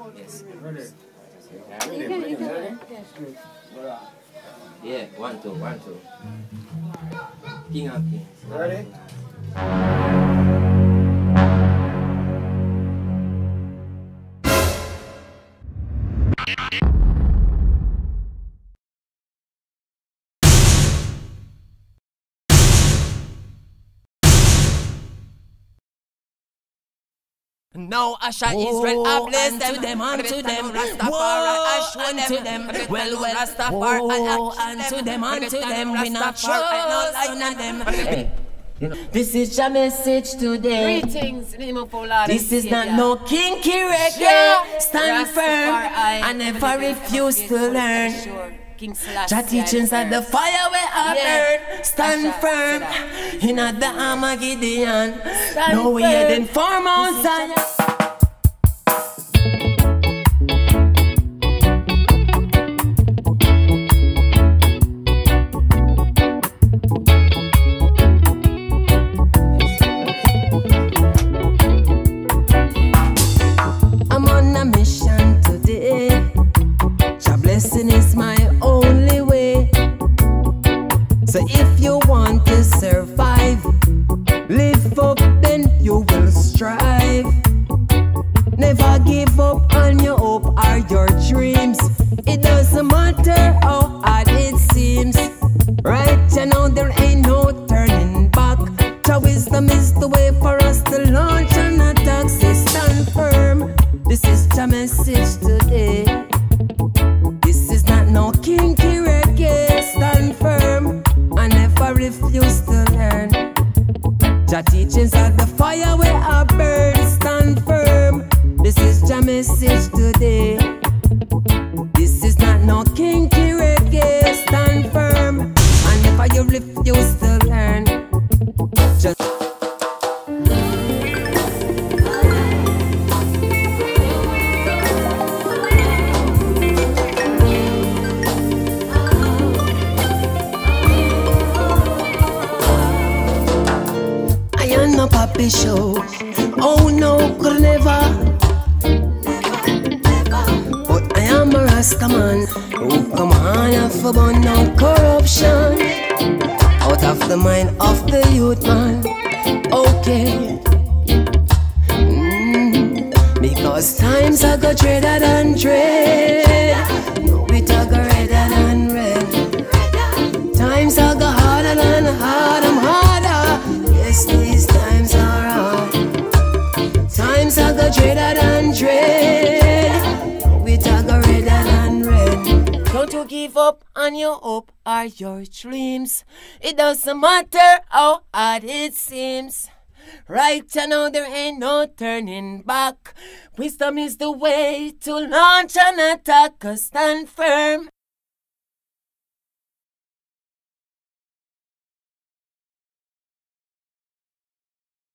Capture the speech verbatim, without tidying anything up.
Yes. Ready? Ready? Ready? Yeah, one, two, one, two. King of Kings. Ready? Now Asha Israel I bless them, them unto them. Rastafari I show them. Well, well, Rastafari I unto them, unto them. We not trust none of them. Hey. This is your message today. Greetings, in the name of our Lord. This is not no kinky reggae. Stand firm. I never refuse to learn. Jah teachings are the fire where I burn. Stand firm in the Armageddon. No we heading for Mount Zion. I'm on a mission today. Jah blessing is my only way. So if you want to survive, live up, then you will strive. Never give up on your hope or your dreams. It doesn't matter how hard it seems. Right, you know there ain't no turning back. Jah wisdom is the way for us to launch an attack. So stand firm. This is Jah message today. This is not no kinky reggae. Stand firm. I never refuse to learn. Jah teachings are the fire where I burn. Stand firm. This is Jah message today. This is not no kinky reggae. Stand firm. I never you refuse to learn. Just no papi show. Oh no, could never. But I am a Rasta man. Oh come on, I for burn no corruption out of the mind of the youth man. Okay, mm, because times I go dreader than dread. No, it I go redder than red. Times I go harder than hard. I'm harder. Yes, these times are hard. Times I go dreader than dread. We talk go redder than red. Don't you give up on your hope or your dreams. It doesn't matter how hard it seems. Right now there ain't no turning back. Wisdom is the way to launch an attack. Stand firm.